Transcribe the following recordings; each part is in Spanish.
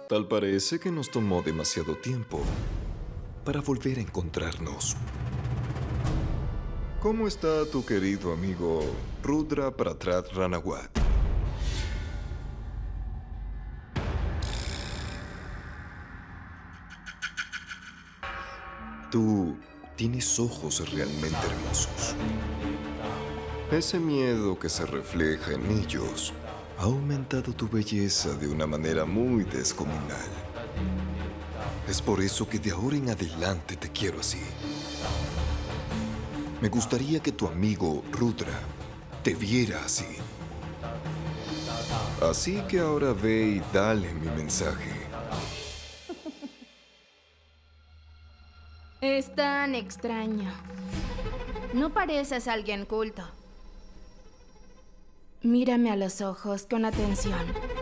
Tal parece que nos tomó demasiado tiempo para volver a encontrarnos. ¿Cómo está tu querido amigo Rudra Prathat Ranawat? Tú tienes ojos realmente hermosos. Ese miedo que se refleja en ellos ha aumentado tu belleza de una manera muy descomunal. Es por eso que de ahora en adelante te quiero así. Me gustaría que tu amigo Rudra te viera así. Así que ahora ve y dale mi mensaje. Es tan extraño. No pareces alguien culto. Mírame a los ojos con atención.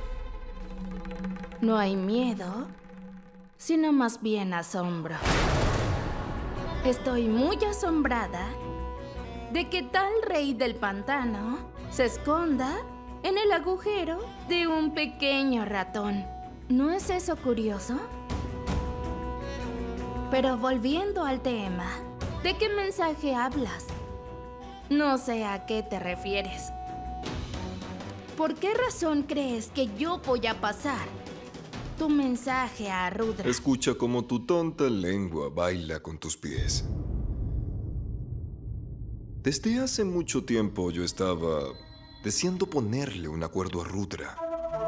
No hay miedo, sino más bien asombro. Estoy muy asombrada de que tal rey del pantano se esconda en el agujero de un pequeño ratón. ¿No es eso curioso? Pero volviendo al tema, ¿de qué mensaje hablas? No sé a qué te refieres. ¿Por qué razón crees que yo voy a pasar tu mensaje a Rudra? Escucha cómo tu tonta lengua baila con tus pies. Desde hace mucho tiempo yo estaba deseando ponerle un acuerdo a Rudra.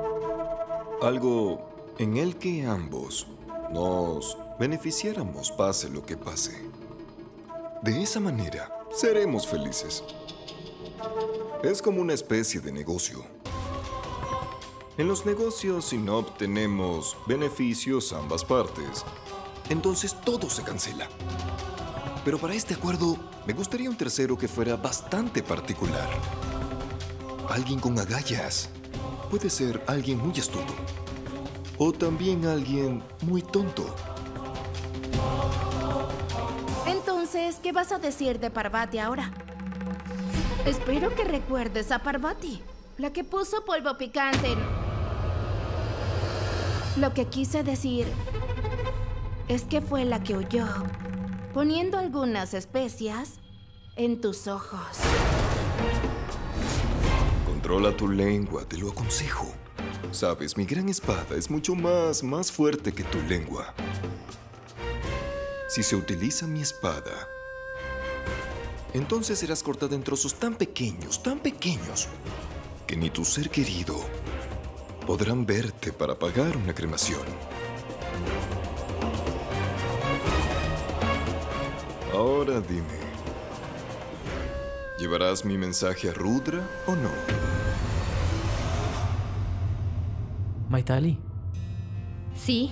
Algo en el que ambos nos beneficiáramos pase lo que pase. De esa manera, seremos felices. Es como una especie de negocio. En los negocios, si no obtenemos beneficios ambas partes, entonces todo se cancela. Pero para este acuerdo, me gustaría un tercero que fuera bastante particular. Alguien con agallas. Puede ser alguien muy astuto. O también alguien muy tonto. Entonces, ¿qué vas a decir de Parvati ahora? Espero que recuerdes a Parvati, la que puso polvo picante en... Lo que quise decir es que fue la que huyó, poniendo algunas especias en tus ojos. Controla tu lengua, te lo aconsejo. Sabes, mi gran espada es mucho más fuerte que tu lengua. Si se utiliza mi espada, entonces serás cortada en trozos tan pequeños, que ni tu ser querido podrán verte para pagar una cremación. Ahora dime, ¿llevarás mi mensaje a Rudra o no? Maitali. Sí.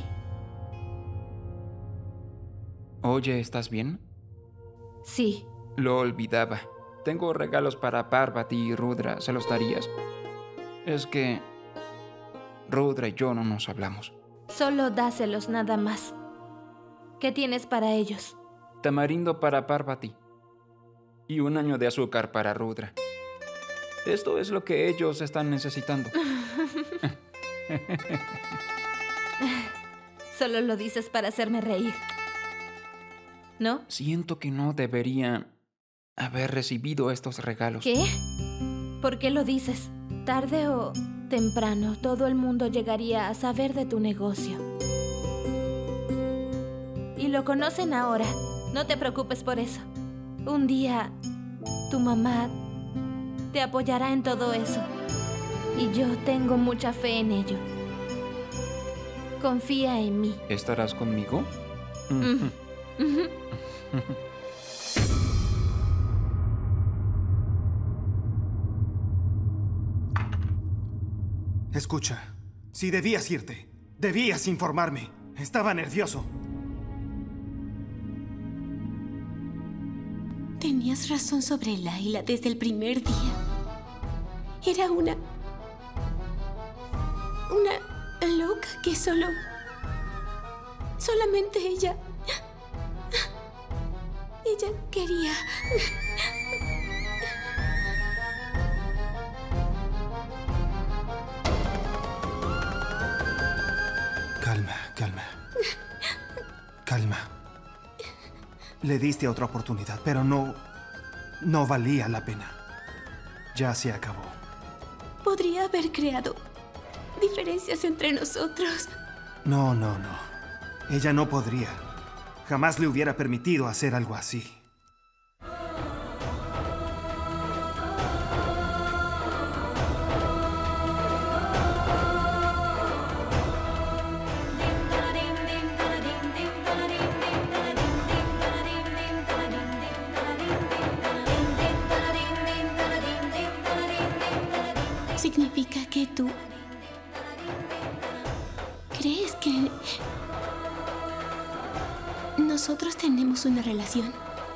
Oye, ¿estás bien? Sí. Lo olvidaba. Tengo regalos para Parvati y Rudra. ¿Se los darías? Es que Rudra y yo no nos hablamos. Solo dáselos nada más. ¿Qué tienes para ellos? Tamarindo para Parvati y 1 año de azúcar para Rudra. Esto es lo que ellos están necesitando. Solo lo dices para hacerme reír, ¿no? Siento que no debería haber recibido estos regalos. ¿Qué? ¿Por qué lo dices? Tarde o temprano, todo el mundo llegaría a saber de tu negocio. Y lo conocen ahora. No te preocupes por eso. Un día, tu mamá te apoyará en todo eso. Y yo tengo mucha fe en ello. Confía en mí. ¿Estarás conmigo? Escucha, si debías irte, debías informarme. Estaba nervioso. Tenías razón sobre Layla desde el primer día. Era una loca que solamente ella quería... Calma. Le diste otra oportunidad, pero no valía la pena. Ya se acabó. Podría haber creado diferencias entre nosotros. No. Ella no podría. Jamás le hubiera permitido hacer algo así. ¿Significa que tú crees que nosotros tenemos una relación?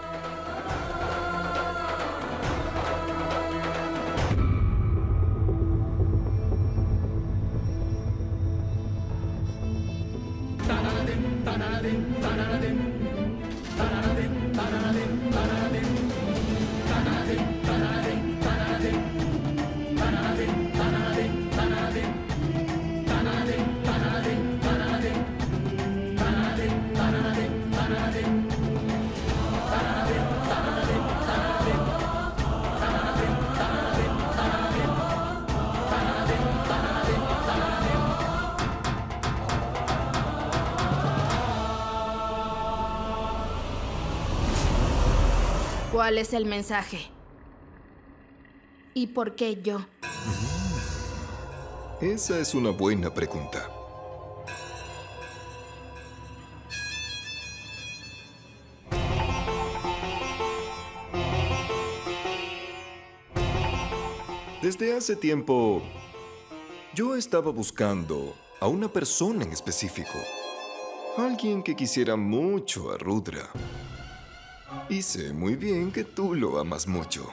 ¿Cuál es el mensaje? ¿Y por qué yo? Esa es una buena pregunta. Desde hace tiempo, yo estaba buscando a una persona en específico. Alguien que quisiera mucho a Rudra. Y sé muy bien que tú lo amas mucho.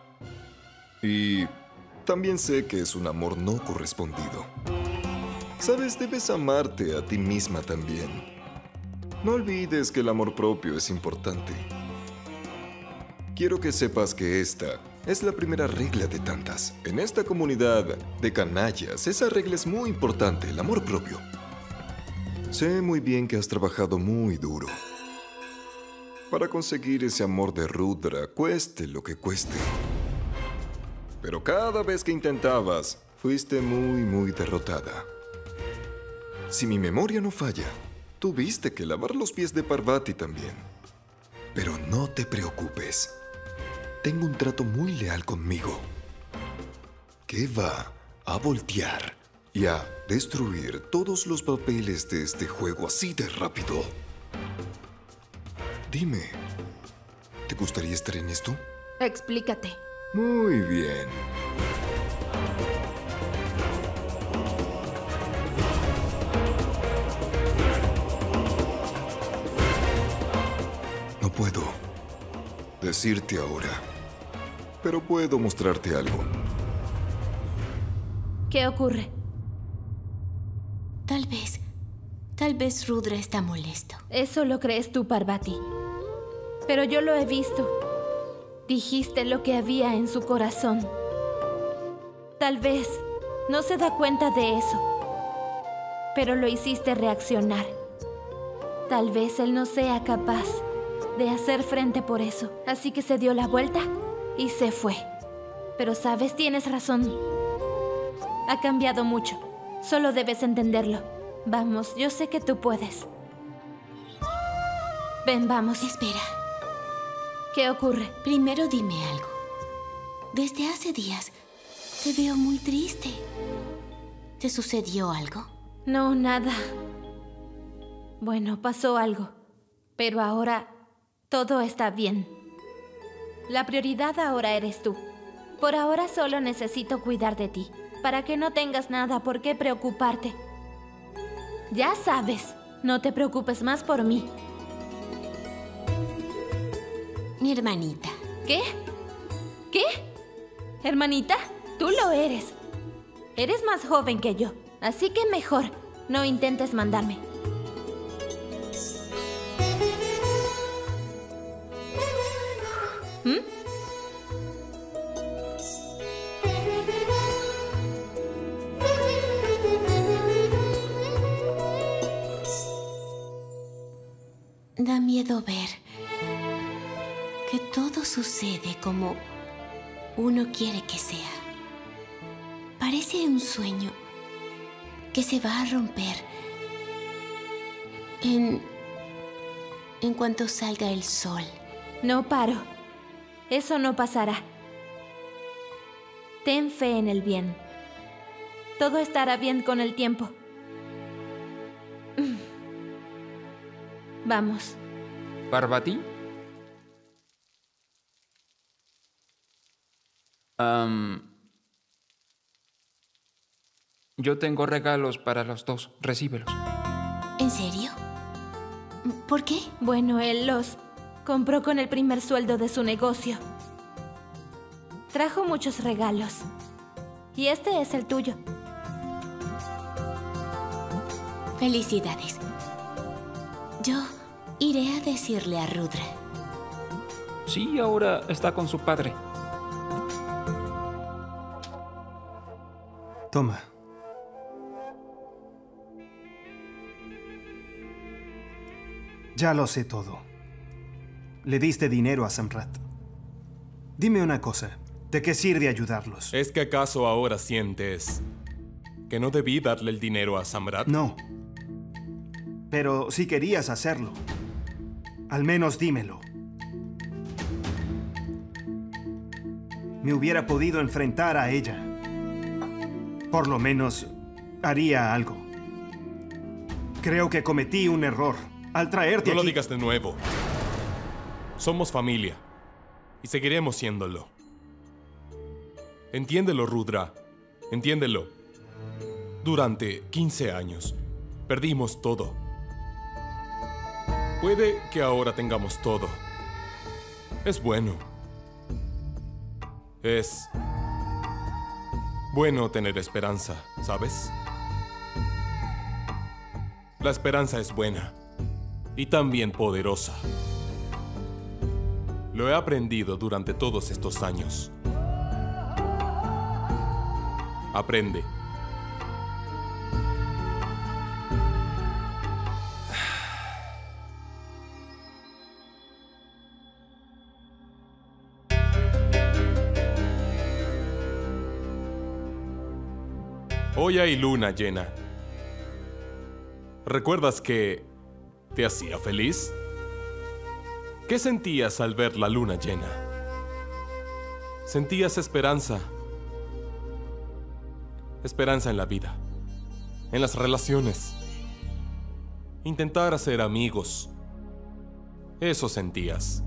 Y también sé que es un amor no correspondido. Sabes, debes amarte a ti misma también. No olvides que el amor propio es importante. Quiero que sepas que esta es la primera regla de tantas. En esta comunidad de canallas, esa regla es muy importante, el amor propio. Sé muy bien que has trabajado muy duro para conseguir ese amor de Rudra, cueste lo que cueste. Pero cada vez que intentabas, fuiste muy derrotada. Si mi memoria no falla, tuviste que lavar los pies de Parvati también. Pero no te preocupes. Tengo un trato muy leal conmigo, que va a voltear y a destruir todos los papeles de este juego así de rápido. Dime, ¿te gustaría estar en esto? Explícate. Muy bien. No puedo decirte ahora, pero puedo mostrarte algo. ¿Qué ocurre? Tal vez Rudra está molesto. Eso lo crees tú, Parvati. Pero yo lo he visto. Dijiste lo que había en su corazón. Tal vez no se da cuenta de eso, pero lo hiciste reaccionar. Tal vez él no sea capaz de hacer frente por eso. Así que se dio la vuelta y se fue. Pero sabes, tienes razón. Ha cambiado mucho. Solo debes entenderlo. Vamos, yo sé que tú puedes. Ven, vamos. Espera. ¿Qué ocurre? Primero dime algo. Desde hace días te veo muy triste. ¿Te sucedió algo? No, nada. Bueno, pasó algo. Pero ahora todo está bien. La prioridad ahora eres tú. Por ahora solo necesito cuidar de ti, para que no tengas nada por qué preocuparte. Ya sabes, no te preocupes más por mí. Mi hermanita. ¿Qué? ¿Qué? ¿Hermanita? Tú lo eres. Eres más joven que yo, así que mejor no intentes mandarme. ¿Mm? Da miedo ver sucede como uno quiere que sea. Parece un sueño que se va a romper en cuanto salga el sol. No, Paro. Eso no pasará. Ten fe en el bien. Todo estará bien con el tiempo. Vamos. ¿Parvati? Yo tengo regalos para los dos. Recíbelos. ¿En serio? ¿Por qué? Bueno, él los compró con el primer sueldo de su negocio. Trajo muchos regalos. Y este es el tuyo. Felicidades. Yo iré a decirle a Rudra. Sí, ahora está con su padre. Toma. Ya lo sé todo. Le diste dinero a Samrat. Dime una cosa. ¿De qué sirve ayudarlos? ¿Es que acaso ahora sientes que no debí darle el dinero a Samrat? No. Pero si querías hacerlo, al menos dímelo. Me hubiera podido enfrentar a ella. Por lo menos haría algo. Creo que cometí un error al traerte aquí. No lo digas de nuevo. Somos familia y seguiremos siéndolo. Entiéndelo, Rudra. Entiéndelo. Durante 15 años perdimos todo. Puede que ahora tengamos todo. Es bueno. Es bueno tener esperanza, ¿sabes? La esperanza es buena y también poderosa. Lo he aprendido durante todos estos años. Aprende. Hoy hay luna llena. ¿Recuerdas que te hacía feliz? ¿Qué sentías al ver la luna llena? Sentías esperanza. Esperanza en la vida, en las relaciones. Intentar hacer amigos. Eso sentías.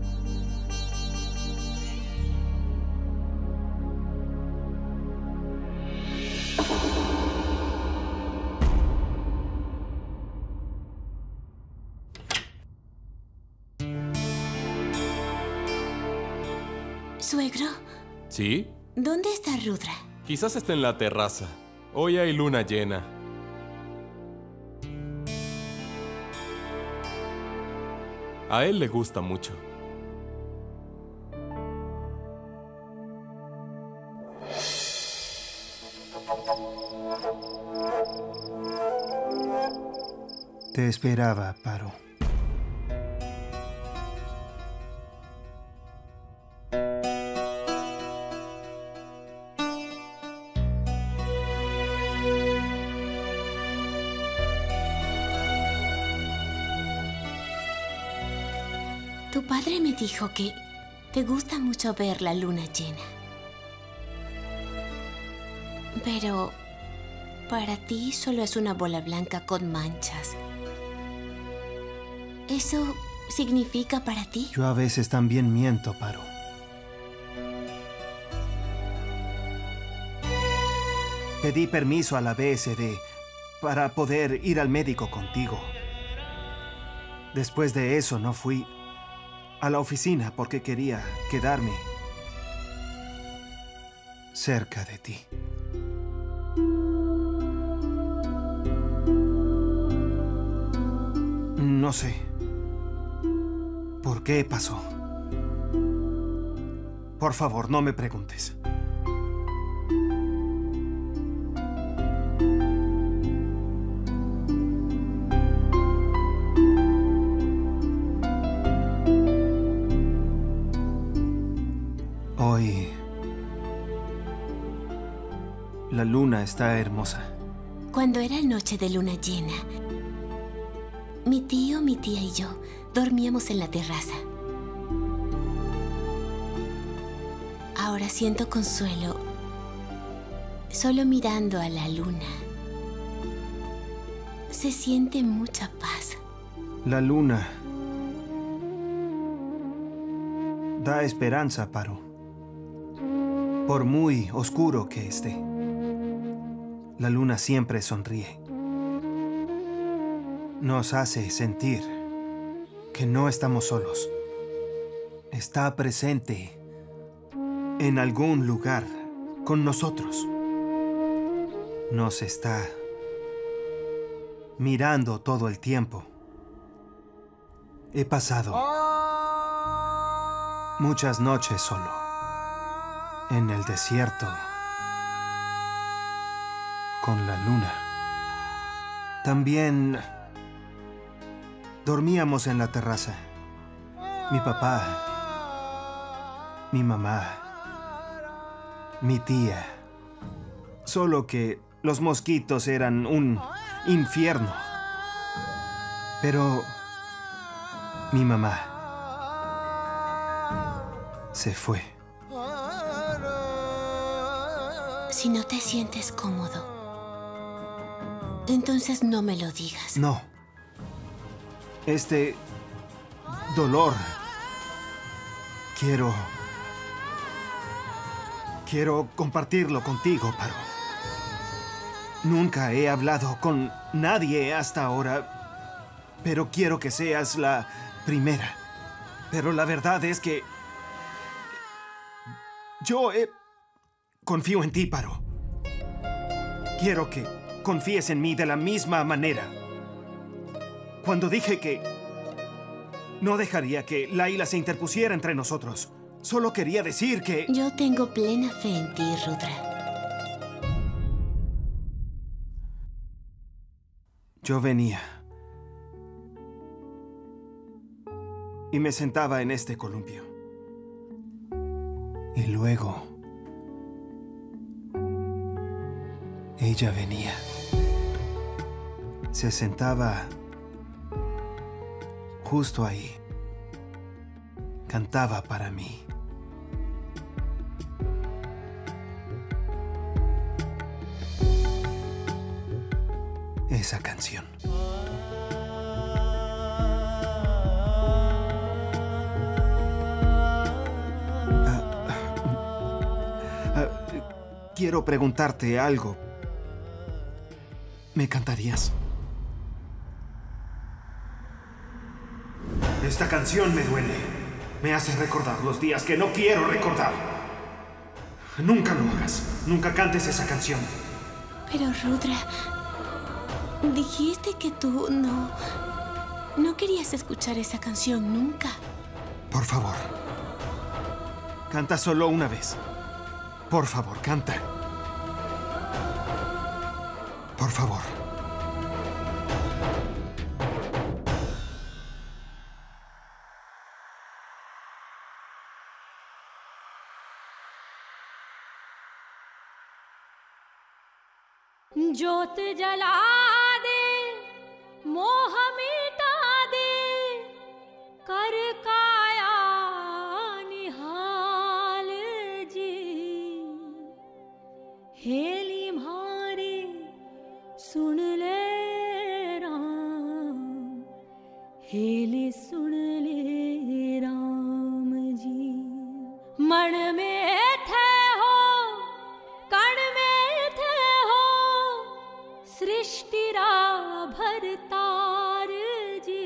¿Suegro? ¿Sí? ¿Dónde está Rudra? Quizás esté en la terraza. Hoy hay luna llena. A él le gusta mucho. Te esperaba, Paro. Tu padre me dijo que te gusta mucho ver la luna llena. Pero para ti solo es una bola blanca con manchas. ¿Eso significa para ti? Yo a veces también miento, Paro. Pedí permiso a la BSD para poder ir al médico contigo. Después de eso no fui a la oficina porque quería quedarme cerca de ti. No sé por qué pasó. Por favor, no me preguntes. Hoy la luna está hermosa. Cuando era noche de luna llena, mi tío, mi tía y yo dormíamos en la terraza. Ahora siento consuelo solo mirando a la luna. Se siente mucha paz. La luna da esperanza, Paru. Por muy oscuro que esté, la luna siempre sonríe. Nos hace sentir que no estamos solos. Está presente en algún lugar con nosotros. Nos está mirando todo el tiempo. He pasado muchas noches solo en el desierto con la luna. También dormíamos en la terraza. Mi papá, mi mamá, mi tía. Solo que los mosquitos eran un infierno. Pero mi mamá se fue. Si no te sientes cómodo, entonces no me lo digas. No. Este dolor. Quiero compartirlo contigo, Paru. Nunca he hablado con nadie hasta ahora, pero quiero que seas la primera. Pero la verdad es que yo confío en ti, Paru. Quiero que confíes en mí de la misma manera. Cuando dije que no dejaría que Layla se interpusiera entre nosotros, solo quería decir que... Yo tengo plena fe en ti, Rudra. Yo venía y me sentaba en este columpio. Y luego ella venía. Se sentaba justo ahí. Cantaba para mí. Esa canción. Quiero preguntarte algo. ¿Me cantarías? Esta canción me duele. Me hace recordar los días que no quiero recordar. Nunca lo hagas. Nunca cantes esa canción. Pero, Rudra, dijiste que tú no querías escuchar esa canción nunca. Por favor. Canta solo una vez. Por favor, canta. Por favor. ज्योत जला दे मोह मिटा दे कर काया निहाल जी हेली मारे सुन ले राम हेली सुन ले राम जी मन में थे हो कण में थे हो सृष्टि रा भरतार जी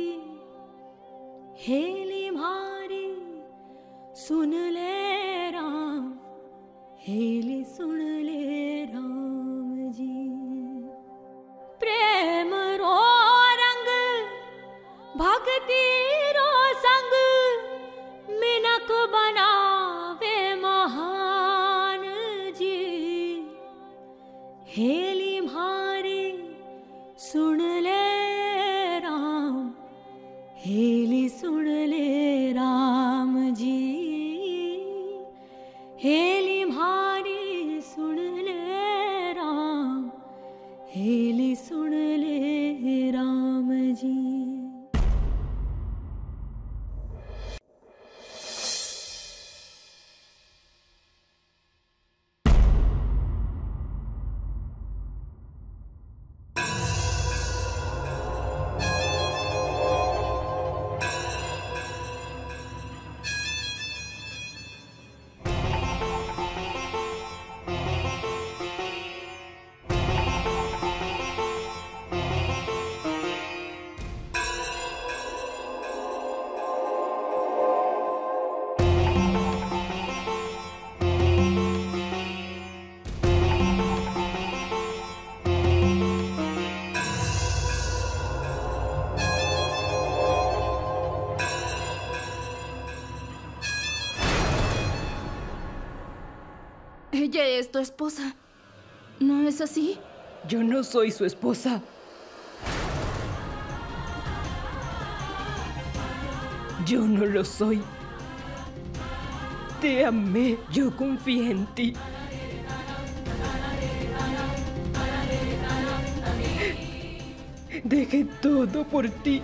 हेली मारी सुन ले राम हेली सुन ले राम जी प्रेम रो रंग भक्ति रो संग मिनक बनावे महान जी हेली मारी सुन ले राम हेली सुन ले राम जी हेली म्हारी सुन ले राम, हेली सुन ले राम ji. Ella es tu esposa, ¿no es así? Yo no soy su esposa. Yo no lo soy. Te amé, yo confié en ti. Dejé todo por ti.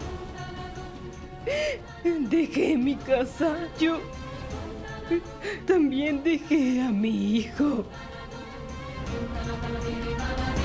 Dejé mi casa. Yo también dejé a mi hijo.